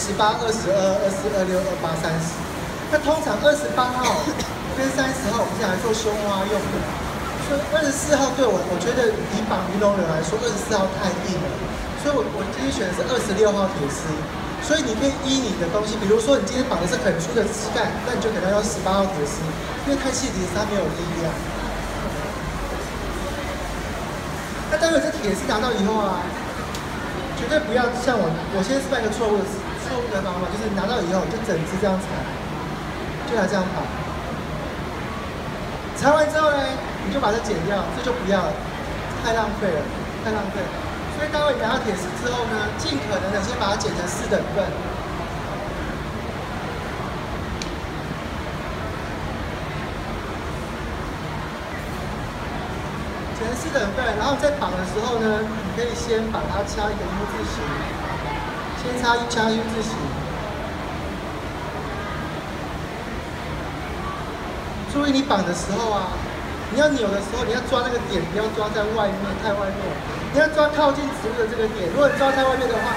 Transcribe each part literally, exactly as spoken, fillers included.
十八、二十二、二四、二六、二八、三十。那通常二十八号跟三十号我们是来做胸花用的，所以二十四号对我，我觉得以绑鱼龙人来说，二十四号太硬了，所以我我今天选的是二十六号铁丝。所以你可以依你的东西，比如说你今天绑的是很粗的丝带，那你就可能要十八号铁丝，因为太细的铁丝它没有力量。那待会这铁丝拿到以后啊，绝对不要像我，我先示范一个错误的错误的方法，就是拿到以后就整只这样裁，就来这样绑。裁完之后呢，你就把它剪掉，这就不要了，太浪费了，太浪费了。所以待会你拿到铁丝之后呢，尽可能的先把它剪成四等份。剪成四等份，然后在绑的时候呢，你可以先把它掐一个 U 字形，先插一掐 U 字形。注意你绑的时候啊，你要扭的时候，你要抓那个点，不要抓在外面，太外面。你要抓靠近植物的这个点，如果你抓在外面的话，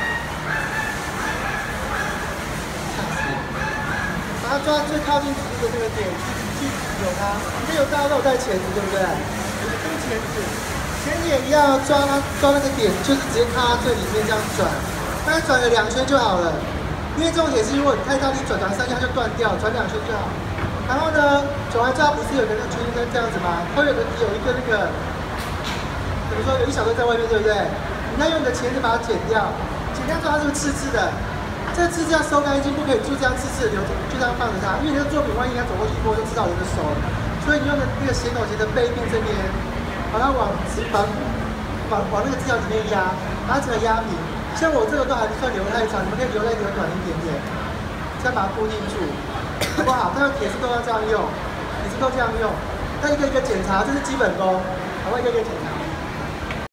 吓死了！把它抓最靠近植物的这个点去扭它。你这有大家都有带钳子，对不对？这个钳子，钳子也一样，抓它抓那个点，就是直接看它最里面这样转，大概转个两圈就好了。因为这种铁丝，如果你太大力转，转三下就断掉，转两圈就好。然后呢，转完之后不是有个那个圈圈这样子吗？它有个有一个那个。比如说有一小段在外面，对不对？你要用你的钳子把它剪掉，剪掉之后它是不是刺刺的？这个刺刺要收干净，不可以就这样刺刺的留着，就这样放着它。因为你的作品万一它走过去一摸就知道人的手了，所以你用的那个斜斗钳的背面这边，把它往往往往那个治疗里面压，把它整个压平。像我这个都还不算留太长，你们可以留再留短一点点，再把它固定住，好不好？但是铁丝都要这样用，铁丝都这样用。那一个一个检查，这是基本功，好不好？一个一个检查。